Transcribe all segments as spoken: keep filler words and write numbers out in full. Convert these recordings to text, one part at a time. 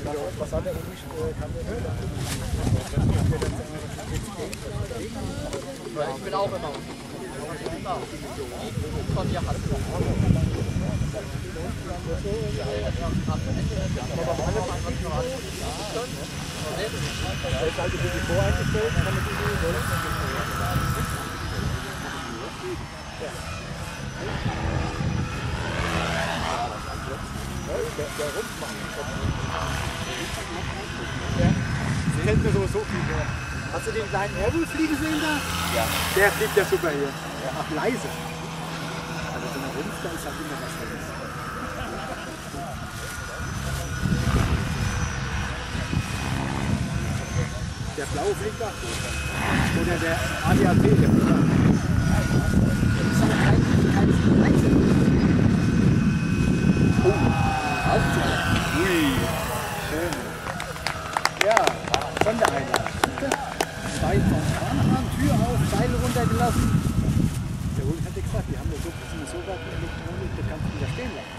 Was hat er eigentlich? Ich bin auch immer. Von dir hast du. Jetzt halt für die voreingestellt, damit die ja. Der, der Rumpf macht ja. Sie hält mir sowieso viel mehr. Hast du den kleinen Airwolf fliegen sehen da? Ja. Der fliegt ja super hier. Ja. Ach, leise. Aber so ein Rumpf, da ist halt immer was drin. Der blaue fliegt da. Oder der A D A T, der fliegt da. Das ist aber kein, kein Einzel. Oh, aufzuhalten. Ui. Schön. Ja, Sondereinlage. Zwei von vorne an, Tür auf, Seile runtergelassen. Der Hund hatte gesagt, die haben ja so, sind so weit Elektronik, da kannst du wieder stehen lassen.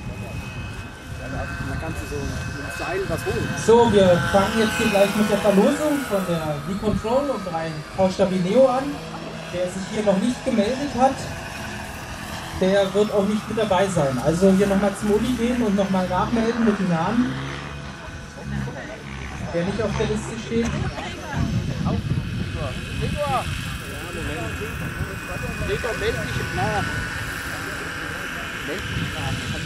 Und dann kannst du so mit dem Seil was holen. So, wir fangen jetzt hier gleich mit der Verlosung von der V-Control und rein Frau Stabineo an. Wer sich hier noch nicht gemeldet hat, der wird auch nicht mit dabei sein. Also hier nochmal zum Uli gehen und nochmal nachmelden mit dem Namen. Wer nicht auf der Liste steht. Gregor! Gregor, meld dich nach. Meld dich nach.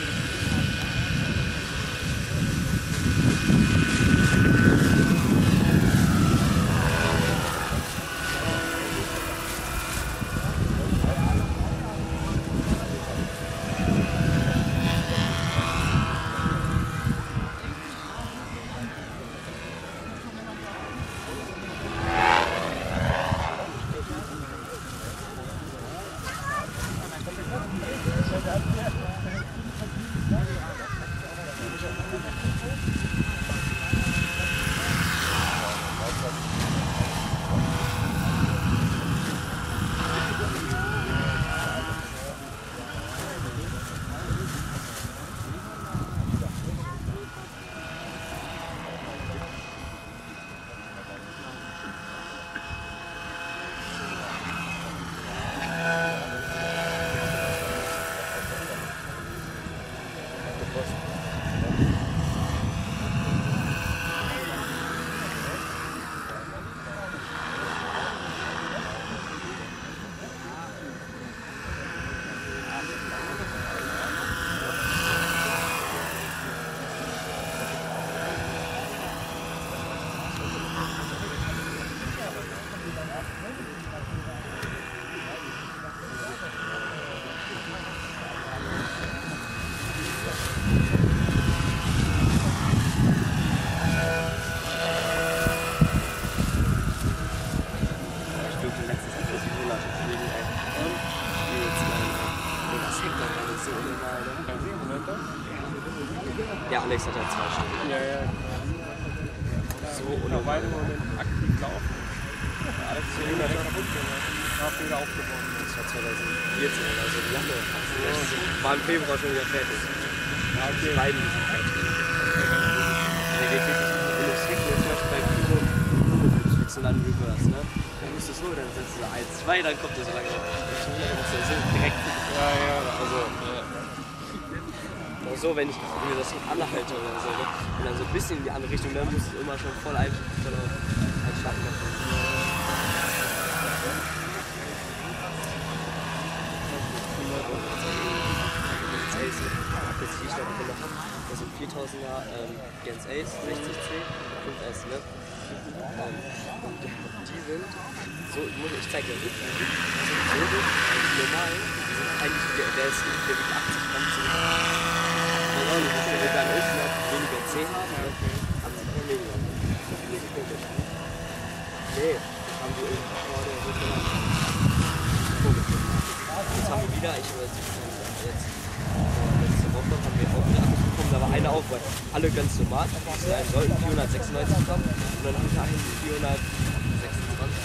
Ja, Alex hat halt zwei Stunden. Ja, ja. So, und noch weiter aktiv laufen. Alex ist hier kaputt gemacht. War wieder aufgebaut. Das war zweitausendvierzehn, also im Januar. Das war im Februar schon wieder fertig. Ja, okay. Beiden sind fertig. Der geht wirklich, wenn du es kriegst, jetzt zum Beispiel bei Kilo fliegst du dann reverse, ne? Dann musst du so, dann setzt du eins, zwei, dann kommt der so lange. So direkt. Ja, ja, also. Ja. Auch so, wenn ich mir das anhalte oder so, ne? Und dann so ein bisschen in die andere Richtung, dann musst du immer schon voll ein, voll einschlagen machen. Das hier steht noch ab. Das sind viertausender ähm, Gens Ace, sechzig C, fünf S, ne? Ähm, und die sind so, ich zeig dir, die sind so gut, normal, die sind eigentlich, der, der ist der wiegt achtzig Gramm zu. Also nicht, dass wir dann ist, weniger C haben, ne? Haben sie immer weniger. Nee, das haben wir irgendwie vor der Hütte jetzt haben wir wieder, ich habe jetzt, jetzt letzte Woche haben wir auch wieder Akkus bekommen, da war eine auch, weil alle ganz normal, das sollten vierhundertsechsundneunzig Gramm und dann haben wir einen vierhundertsechsundzwanzig.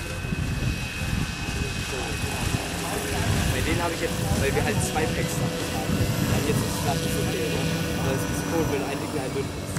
Bei denen habe ich jetzt, weil wir halt zwei Packs haben. Dann jetzt ist es vielleicht nicht okay, ne? Aber es ist cool, wenn ein Ding ein Bündnis ist.